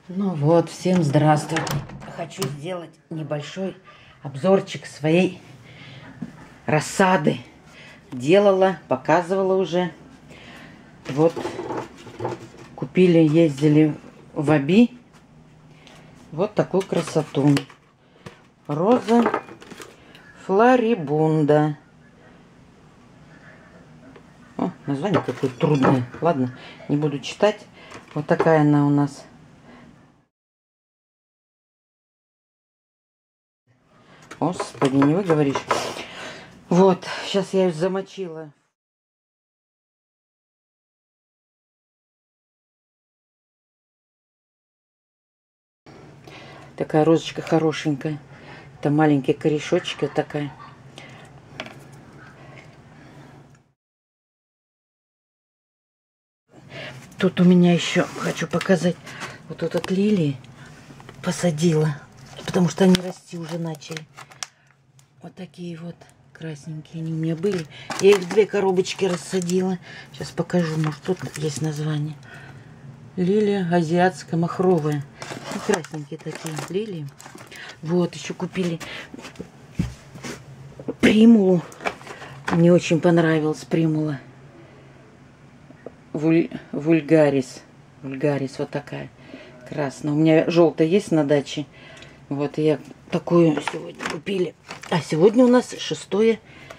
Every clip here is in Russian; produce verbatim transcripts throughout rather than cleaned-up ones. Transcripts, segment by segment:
Ну вот, всем здравствуйте. Хочу сделать небольшой обзорчик своей рассады. Делала, показывала уже. Вот, купили, ездили в Аби. Вот такую красоту. Роза флорибунда. О, название какое трудное. Ладно, не буду читать. Вот такая она у нас. Господи, не выговоришь. Вот, сейчас я ее замочила. Такая розочка хорошенькая. Это маленькие корешочки, вот такая. Тут у меня еще, хочу показать, вот тут от лилии посадила. Потому что они расти уже начали. Вот такие вот красненькие они у меня были. Я их две коробочки рассадила. Сейчас покажу, может тут есть название. Лилия азиатская махровая. И красненькие такие лилии. Вот, еще купили примулу. Мне очень понравилась примула. Вуль... Вульгарис. Вульгарис, вот такая красная. У меня желтая есть на даче. Вот, я такую сегодня купили. А сегодня у нас шестое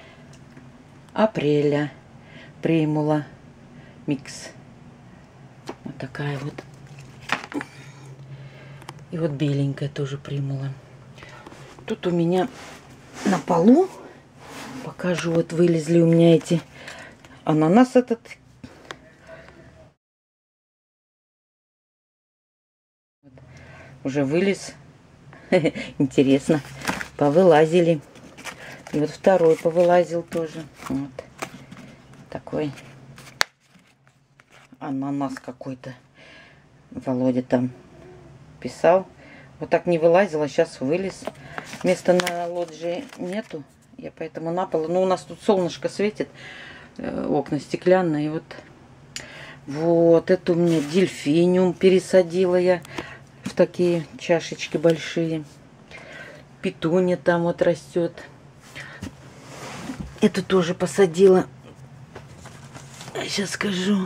апреля. Примула микс. Вот такая вот. И вот беленькая тоже примула. Тут у меня на полу, покажу, вот вылезли у меня эти ананас этот. Уже вылез. Интересно. Повылазили. И вот второй повылазил тоже. Вот. Такой ананас какой-то. Володя там писал. Вот так не вылазил, а сейчас вылез. Места на лоджии нету. Я поэтому на пол. Ну, у нас тут солнышко светит. Окна стеклянные. Вот. Вот. Это у меня дельфиниум пересадила я. В такие чашечки большие. Петуния там вот растет. Это тоже посадила. Сейчас скажу.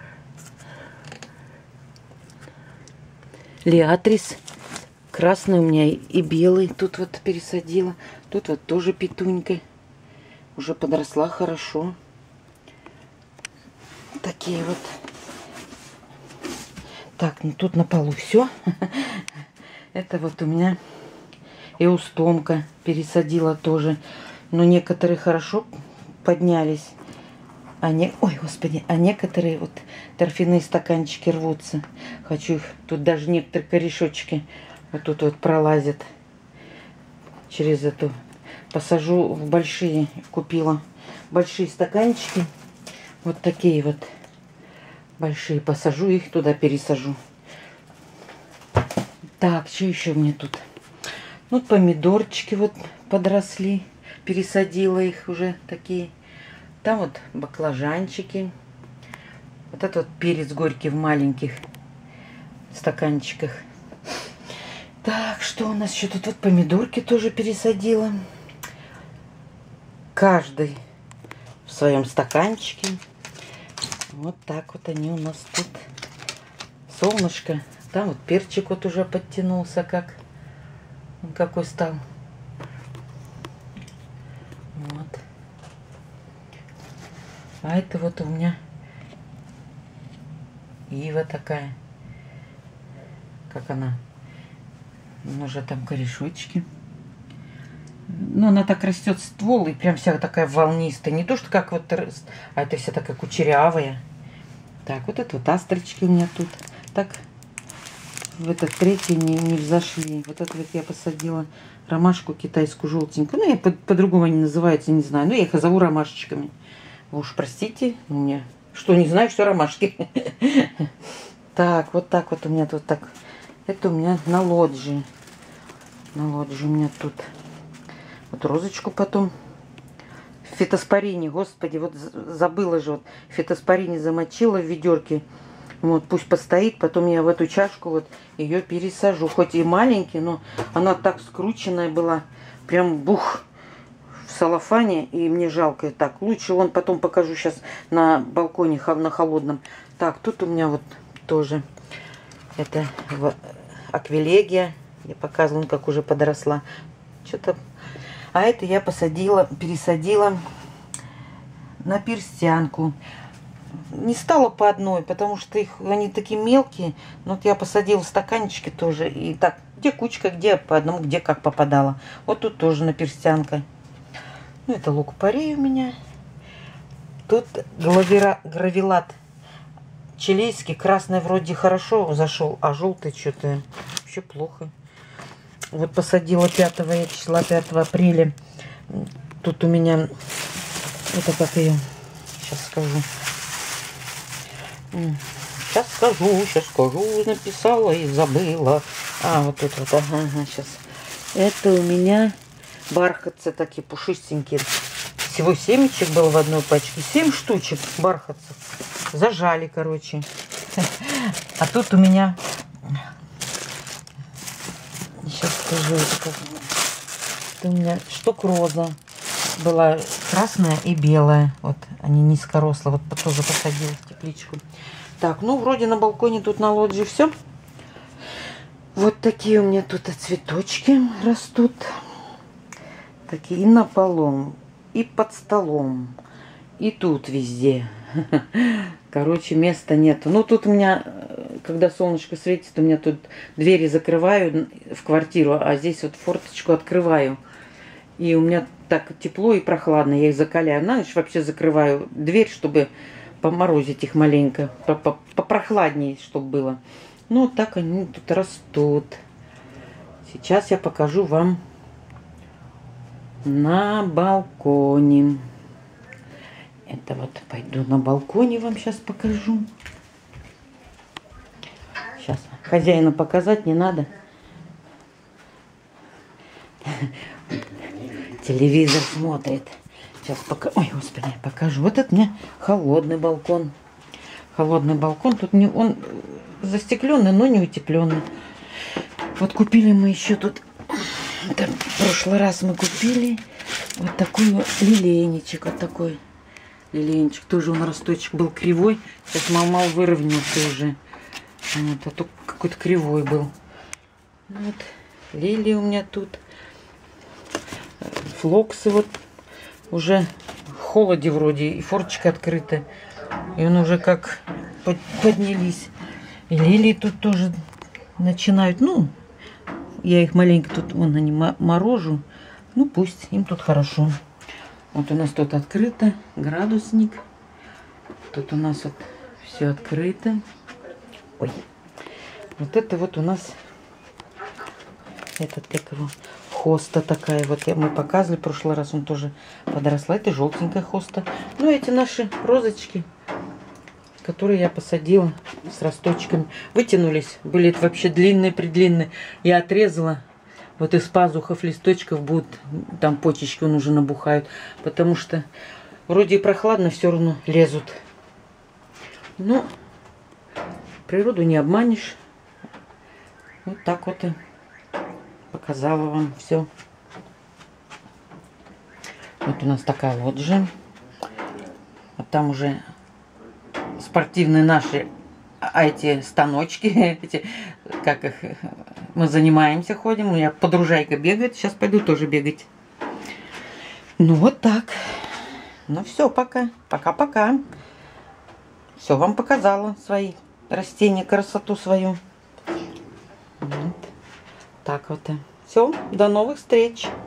Лиатрис. Красный у меня и белый. Тут вот пересадила. Тут вот тоже петунька. Уже подросла хорошо. Такие вот. Так, ну тут на полу все. Это вот у меня эустомка пересадила тоже. Но некоторые хорошо поднялись. А не... Ой, господи, а некоторые вот торфяные стаканчики рвутся. Хочу их. Тут даже некоторые корешочки вот тут вот пролазят через эту. Посажу в большие. Купила большие стаканчики. Вот такие вот. Большие посажу, их туда пересажу. Так, что еще мне тут? Ну, помидорчики вот подросли. Пересадила их уже такие. Там вот баклажанчики. Вот этот вот перец горький в маленьких стаканчиках. Так, что у нас еще тут? Вот помидорки тоже пересадила. Каждый в своем стаканчике. Вот так вот они у нас тут. Солнышко. Там вот перчик вот уже подтянулся, как он какой стал. Вот. А это вот у меня ива такая. Как она? Уже там корешочки. Ну, она так растет ствол и прям вся такая волнистая. Не то, что как вот, а это вся такая кучерявая. Так, вот это вот астрочки у меня тут. Так, в этот третий не, не взошли. Вот это вот я посадила ромашку китайскую желтенькую. Ну, я по- по-другому они называются, не знаю. Ну, я их зову ромашечками. Вы уж простите меня. Что, не знаю, что ромашки. Так, вот так вот у меня тут так. Это у меня на лоджии. На лоджии у меня тут. Вот розочку потом. В фитоспорине, господи, вот забыла же. Вот в фитоспорине замочила в ведерке. Вот, пусть постоит, потом я в эту чашку вот ее пересажу. Хоть и маленький, но она так скрученная была. Прям бух в салофане, и мне жалко. Так, лучше вон потом покажу сейчас на балконе, на холодном. Так, тут у меня вот тоже это аквилегия. Я показывала, как уже подросла. Что-то... А это я посадила, пересадила на перстянку. Не стало по одной, потому что их, они такие мелкие. Но вот я посадила в стаканчики тоже. И так, где кучка, где по одному, где как попадала. Вот тут тоже на перстянка. Ну, это лук-порей у меня. Тут главира, гравилат чилийский. Красный вроде хорошо зашел, а желтый что-то вообще плохо. Вот посадила пятого числа, пятого апреля. Тут у меня... Это как ее... Сейчас скажу. Сейчас скажу, сейчас скажу. Написала и забыла. А, вот тут вот. Ага, ага, сейчас. Это у меня бархатцы такие пушистенькие. Всего семечек было в одной пачке. Семь штучек бархатцев. Зажали, короче. А тут у меня... Сейчас скажу. Это, это у меня штук роза. Была красная и белая. Вот они низкорослые. Вот тоже посадила в тепличку. Так, ну вроде на балконе тут на лоджии все. Вот такие у меня тут и цветочки растут. Такие и на полу, и под столом, и тут везде. Короче, места нету. Ну тут у меня, когда солнышко светит, у меня тут двери закрываю в квартиру, а здесь вот форточку открываю. И у меня так тепло и прохладно, я их закаляю. На ночь вообще закрываю дверь, чтобы поморозить их маленько, попрохладнее, чтобы было. Ну, вот так они тут растут. Сейчас я покажу вам на балконе. Это вот пойду на балконе, вам сейчас покажу. Сейчас хозяину показать не надо. Телевизор смотрит. Сейчас пока... Ой, господи, я покажу. Вот это у меня холодный балкон. Холодный балкон. Тут не... он застекленный, но не утепленный. Вот купили мы еще тут... Это в прошлый раз мы купили вот такой вот лилейничек. Вот такой лилейничек. Тоже он росточек был кривой. Сейчас мал-мал выровнялся уже. Вот, а то какой-то кривой был. Вот. Лилии у меня тут. Флоксы вот уже в холоде вроде. И форточка открыта. И он уже как под, поднялись. И лилии тут тоже начинают. Ну, я их маленько тут, вон они морожу. Ну, пусть, им тут хорошо. Вот у нас тут открыто. Градусник. Тут у нас вот все открыто. Ой. Вот это вот у нас этот, как его, хоста такая. Вот мы показывали в прошлый раз, он тоже подросла. Это желтенькая хоста. Ну, эти наши розочки, которые я посадила с росточками, вытянулись. Были это вообще длинные-предлинные. Я отрезала. Вот из пазухов листочков будут, там почечки он уже набухают. Потому что вроде и прохладно, все равно лезут. Ну, природу не обманешь. Вот так вот и показала вам все. Вот у нас такая лоджия. А там уже спортивные наши, а эти станочки, эти, как их, мы занимаемся, ходим. У меня подружайка бегает. Сейчас пойду тоже бегать. Ну вот так. Ну все, пока. Пока-пока. Все вам показала свои растения, красоту свою. Вот. Так вот. Все, до новых встреч.